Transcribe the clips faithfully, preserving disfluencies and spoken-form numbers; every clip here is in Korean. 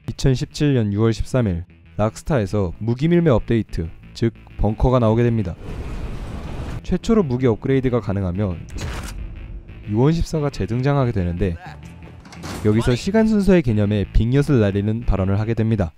이천십칠년 유월 십삼일 락스타에서 무기 밀매 업데이트, 즉 벙커가 나오게 됩니다. 최초로 무기 업그레이드가 가능하며 유원십사가 재등장하게 되는데, 여기서 시간 순서의 개념에 빅엿을 날리는 발언을 하게 됩니다.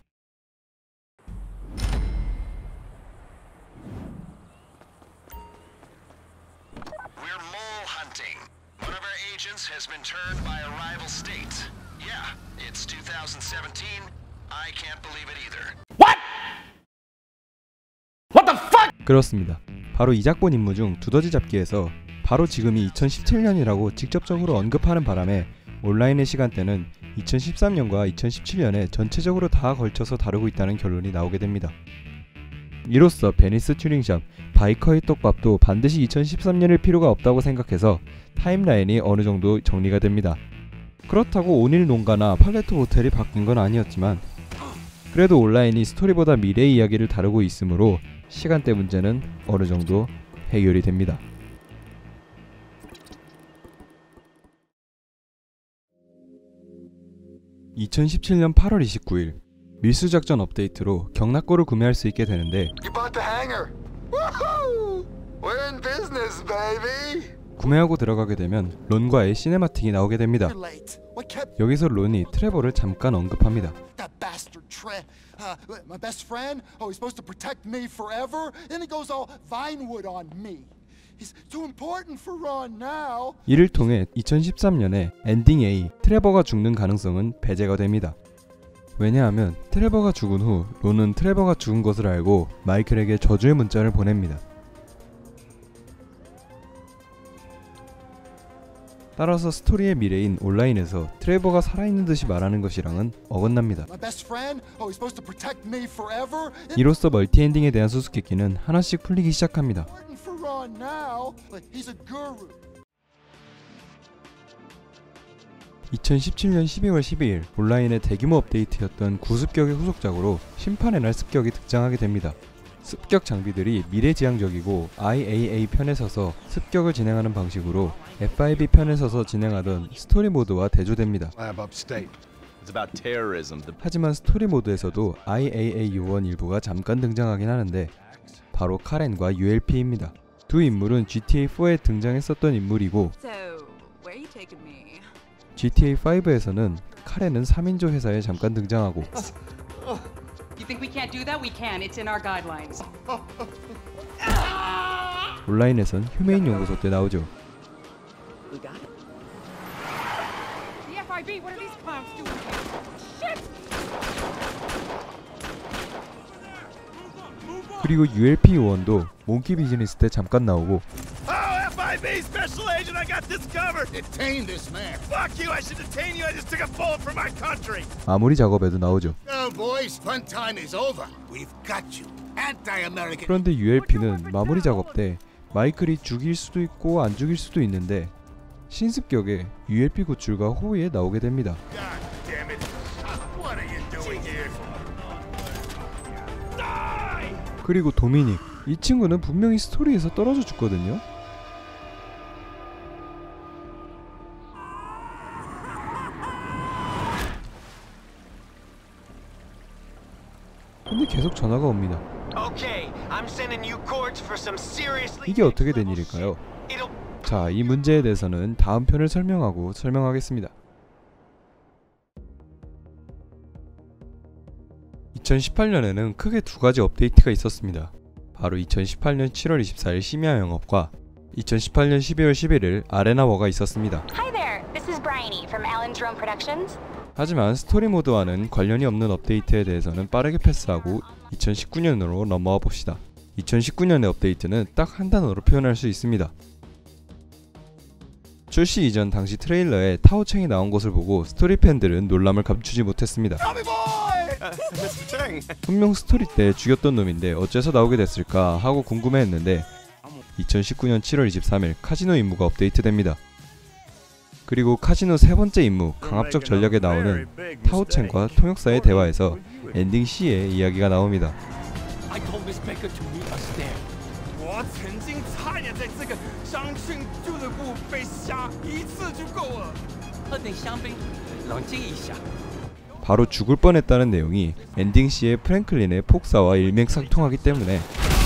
그렇습니다. 바로 이작본 임무 중 두더지 잡기에서 바로 지금이 이천십칠년이라고 직접적으로 언급하는 바람에 온라인의 시간대는 이천십삼년과 이천십칠년에 전체적으로 다 걸쳐서 다루고 있다는 결론이 나오게 됩니다. 이로써 베니스 튜닝샵, 바이커의 떡밥도 반드시 이천십삼년일 필요가 없다고 생각해서 타임라인이 어느정도 정리가 됩니다. 그렇다고 온일 농가나 팔레트 호텔이 바뀐 건 아니었지만, 그래도 온라인이 스토리보다 미래 이야기를 다루고 있으므로 시간대 문제는 어느정도 해결이 됩니다. 이천십칠년 팔월 이십구일 밀수작전 업데이트로 경락고를 구매할 수 있게 되는데, 구매하고 들어가게 되면 론과의 시네마틱이 나오게 됩니다. 여기서 론이 트레버를 잠깐 언급합니다. 이를 통해 이천십삼년에 엔딩 A, 트레버가 죽는 가능성은 배제가 됩니다. 왜냐하면 트레버가 죽은 후 론은 트레버가 죽은 것을 알고 마이클에게 저주의 문자를 보냅니다. 따라서 스토리의 미래인 온라인에서 트레버가 살아있는 듯이 말하는 것이랑은 어긋납니다. 이로써 멀티엔딩에 대한 수수께끼는 하나씩 풀리기 시작합니다. 이천십칠년 십이월 십이일 온라인의 대규모 업데이트였던 구습격의 후속작으로 심판의 날 습격이 등장하게 됩니다. 습격 장비들이 미래지향적이고 아이에이에이 편에 서서 습격을 진행하는 방식으로 에프아이비 편에 서서 진행하던 스토리 모드와 대조됩니다. 하지만 스토리 모드에서도 아이에이에이 요원 일부가 잠깐 등장하긴 하는데 바로 카렌과 유엘피입니다. 두 인물은 지티에이사에 등장했었던 인물이고, 지티에이오에서는 카렌은 삼인조 회사에 잠깐 등장하고, 온라인에선 휴메인 연구소 때 나오죠. 그리고 유엘피 요원도 몽키 비즈니스 때 잠깐 나오고, 마무리 작업에도 나오죠. 그런데 유엘피는 마무리 작업 때 마이클이 죽일 수도 있고 안 죽일 수도 있는데 신습격에 유엘피 구출과 호위에 나오게 됩니다. 그리고 도미닉, 이 친구는 분명히 스토리에서 떨어져 죽거든요. 근데 계속 전화가 옵니다. 이게 어떻게 된 일일까요? 자, 이 문제에 대해서는 다음 편을 설명하고 설명하겠습니다. 이천십팔년에는 크게 두 가지 업데이트가 있었습니다. 바로 이천십팔년 칠월 이십사일 심야 영업과 이천십팔년 십이월 십일일 아레나워가 있었습니다. 하지만 스토리 모드와는 관련이 없는 업데이트에 대해서는 빠르게 패스하고 이천십구년으로 넘어와 봅시다. 이천십구년의 업데이트는 딱 한 단어로 표현할 수 있습니다. 출시 이전 당시 트레일러에 타오챙이 나온 것을 보고 스토리 팬들은 놀람을 감추지 못했습니다. 분명 스토리 때 죽였던 놈인데 어째서 나오게 됐을까 하고 궁금해했는데 이천십구년 칠월 이십삼일 카지노 임무가 업데이트됩니다. 그리고 카지노 세 번째 임무 강압적 전략에 나오는 타오첸과 통역사의 대화에서 엔딩 C의 이야기가 나옵니다. 바로 죽을 뻔했다는 내용이 엔딩 시에 프랭클린의 폭사와 일맥상통하기 때문에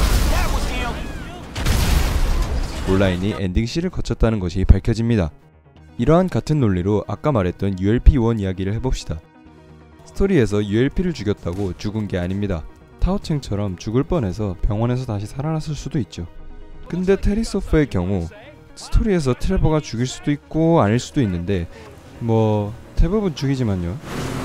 온라인이 엔딩 시를 거쳤다는 것이 밝혀집니다. 이러한 같은 논리로 아까 말했던 유엘피 원 이야기를 해봅시다. 스토리에서 유엘피를 죽였다고 죽은 게 아닙니다. 타오챙처럼 죽을 뻔해서 병원에서 다시 살아났을 수도 있죠. 근데 테리소프의 경우 스토리에서 트레버가 죽일 수도 있고 아닐 수도 있는데 뭐 대부분 죽이지만요.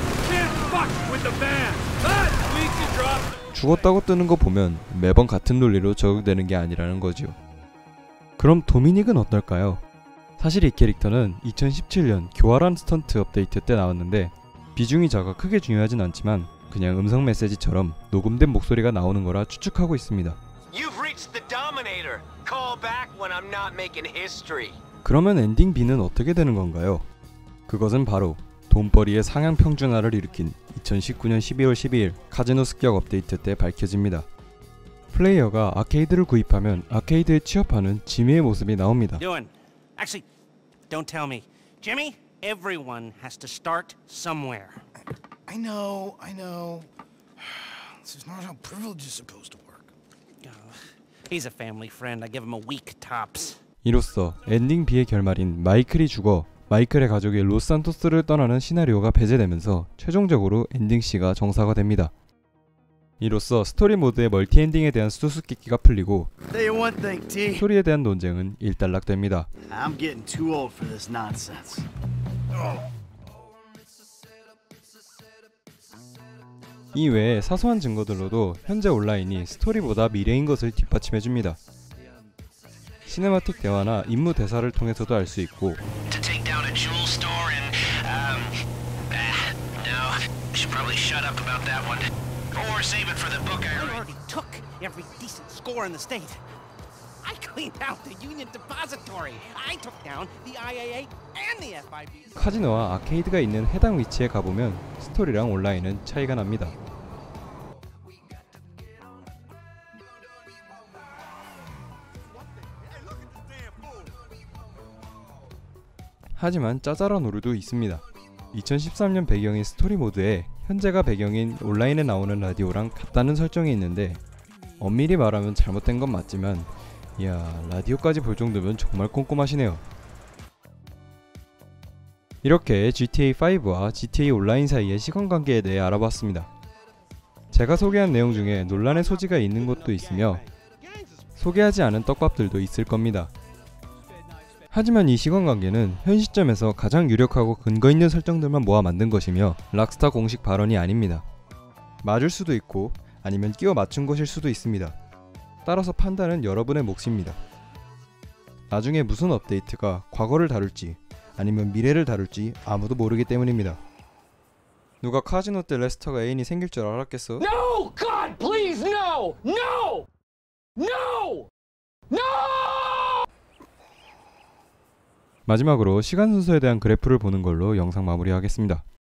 죽었다고 뜨는 거 보면 매번 같은 논리로 적용되는 게 아니라는 거죠. 그럼 도미닉은 어떨까요? 사실 이 캐릭터는 이천십칠 년 교활한 스턴트 업데이트 때 나왔는데 비중이 작아 크게 중요하진 않지만 그냥 음성 메시지처럼 녹음된 목소리가 나오는 거라 추측하고 있습니다. 그러면 엔딩 B는 어떻게 되는 건가요? 그것은 바로 돈벌이의 상향 평준화를 일으킨 이천십구 년 십이월 십이일 카지노 습격 업데이트 때 밝혀집니다. 플레이어가 아케이드를 구입하면 아케이드에 취업하는 지미의 모습이 나옵니다. Doing? Actually, don't tell me. Jimmy, everyone has to start somewhere. I know, I know. This is not how privilege is supposed to work. Oh, he's a family friend. I give him a week tops. 이로써 엔딩 B의 결말인 마이클이 죽어 마이클의 가족이 로스산토스를 떠나는 시나리오가 배제되면서 최종적으로 엔딩 C가 정사가 됩니다. 이로써 스토리 모드의 멀티 엔딩에 대한 수수께끼가 풀리고 Tell you one thing, T. 스토리에 대한 논쟁은 일단락됩니다. I'm getting too old for this nonsense. 이외에 사소한 증거들로도 현재 온라인이 스토리보다 미래인 것을 뒷받침해줍니다. 시네마틱 대화나 임무 대사를 통해서도 알 수 있고 To take down a jewel store and um uh, no, should probably shut up about that one. Or save it for the book I already took every decent score in the state. I cleaned out the Union Depository. I took down the I A A and the F I B. 카지노와 아케이드가 있는 해당 위치에 가보면 스토리랑 온라인은 차이가 납니다. 하지만 짜잘한 오류도 있습니다. 이천십삼 년 배경인 스토리 모드에 현재가 배경인 온라인에 나오는 라디오랑 같다는 설정이 있는데 엄밀히 말하면 잘못된 건 맞지만 이야, 라디오까지 볼 정도면 정말 꼼꼼하시네요. 이렇게 지티에이 파이브와 지티에이 온라인 사이의 시간관계에 대해 알아봤습니다. 제가 소개한 내용 중에 논란의 소지가 있는 것도 있으며 소개하지 않은 떡밥들도 있을 겁니다. 하지만 이 시간관계는 현 시점에서 가장 유력하고 근거 있는 설정들만 모아 만든 것이며 락스타 공식 발언이 아닙니다. 맞을 수도 있고 아니면 끼워 맞춘 것일 수도 있습니다. 따라서 판단은 여러분의 몫입니다. 나중에 무슨 업데이트가 과거를 다룰지 아니면 미래를 다룰지 아무도 모르기 때문입니다. 누가 카지노 때 레스터가 애인이 생길 줄 알았겠어? No! God, please, no! No! No! No! 마지막으로 시간 순서에 대한 그래프를 보는 걸로 영상 마무리하겠습니다.